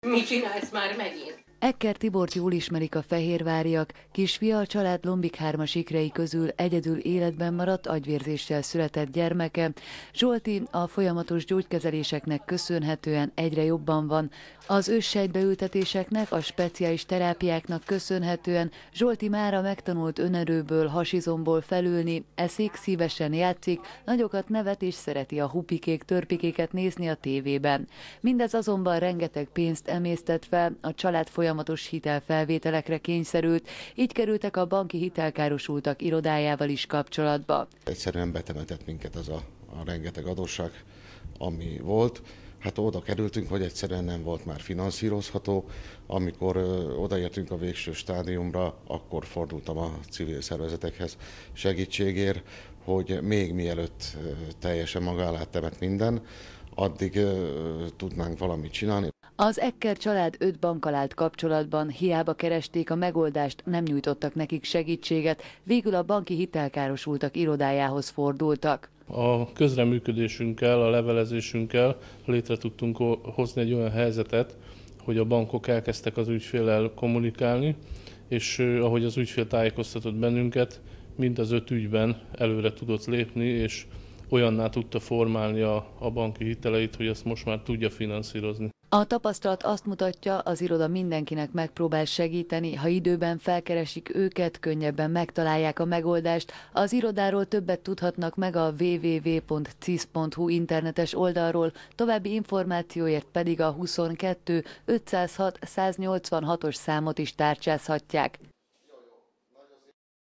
Mit csinálsz már megint? Ekker Tibort jól ismerik a fehérváriak, kisfia a család Lombik 3-as ikrei közül egyedül életben maradt agyvérzéssel született gyermeke. Zsolti a folyamatos gyógykezeléseknek köszönhetően egyre jobban van. Az őssejtbeültetéseknek, a speciális terápiáknak köszönhetően Zsolti mára megtanult önerőből, hasizomból felülni, eszik, szívesen játszik, nagyokat nevet és szereti a hupikék, törpikéket nézni a tévében. Mindez azonban rengeteg pénzt emésztett fel, a család folyamatos hitelfelvételekre kényszerült, így kerültek a banki hitelkárosultak irodájával is kapcsolatba. Egyszerűen betemetett minket az a rengeteg adósság, ami volt. Hát oda kerültünk, hogy egyszerűen nem volt már finanszírozható. Amikor odaértünk a végső stádiumra, akkor fordultam a civil szervezetekhez segítségért, hogy még mielőtt teljesen maga alá temet minden, addig tudnánk valamit csinálni. Az Ekker család 5 bankkal állt kapcsolatban, hiába keresték a megoldást, nem nyújtottak nekik segítséget, végül a banki hitelkárosultak irodájához fordultak. A közreműködésünkkel, a levelezésünkkel létre tudtunk hozni egy olyan helyzetet, hogy a bankok elkezdtek az ügyféllel kommunikálni, és ahogy az ügyfél tájékoztatott bennünket, mind az 5 ügyben előre tudott lépni, és olyanná tudta formálni a banki hiteleit, hogy ezt most már tudja finanszírozni. A tapasztalat azt mutatja, az iroda mindenkinek megpróbál segíteni, ha időben felkeresik őket, könnyebben megtalálják a megoldást. Az irodáról többet tudhatnak meg a www.cis.hu internetes oldalról, további információért pedig a 22 506 186-os számot is tárcsázhatják.